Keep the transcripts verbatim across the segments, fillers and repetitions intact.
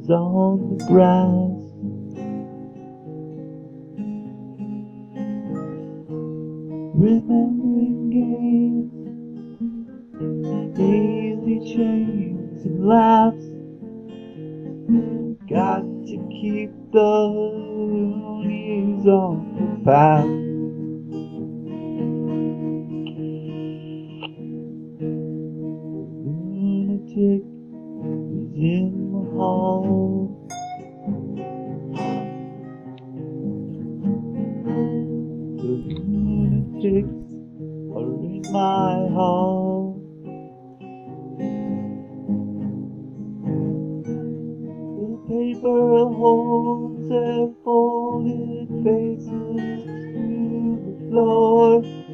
is on the grass. Remembering games, daily chains and laughs. Got to keep the loonies on the path. Lunatic is in the hall. The lunatics are in my hall. The paper holds their folded faces to the floor.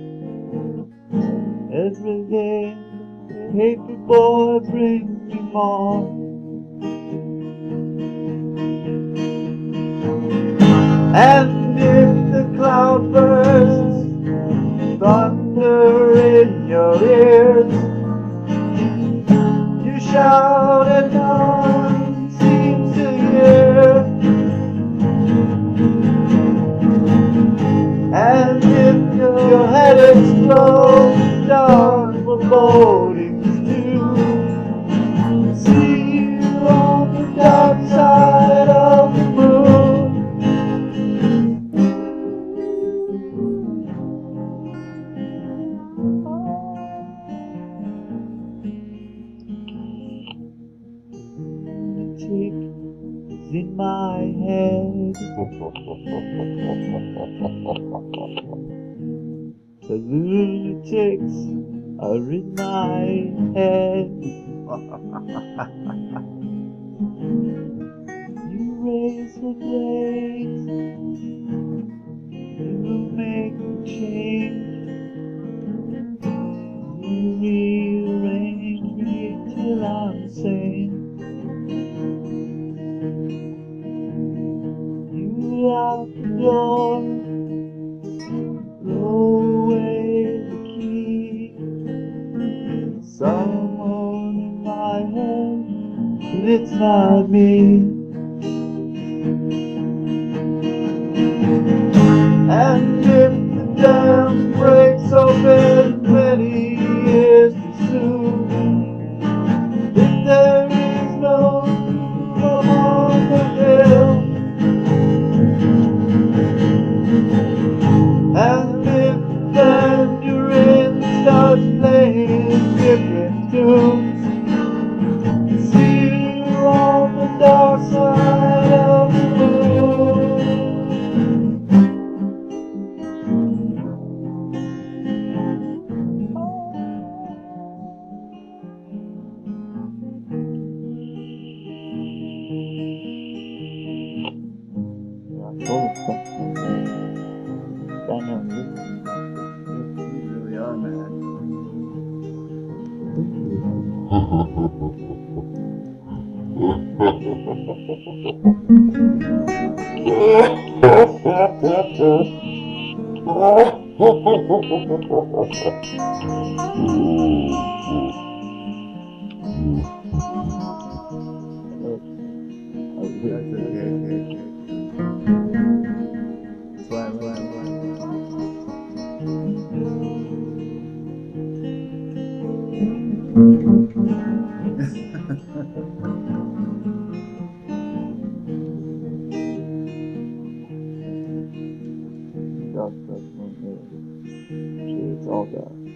Every day the paper boy brings me more. And if the cloud bursts, thunder in your ears, you shout and no one seems to hear. And if your head explodes, dark forebodings do. See you on the dark side of the moon. Lunatic is in my head. The lunatics are in my head. You raise the blades, you make the change, you rearrange me till I'm sane. You lock the door, throw away the key. Someone in my head, but it's not me. And if the dam breaks open many years too soon, if there is no room on the hill, and if the mandarin starts playing different tunes, see you on the dark side of the moon. Oh, Daniel, you really are, man. It's all that.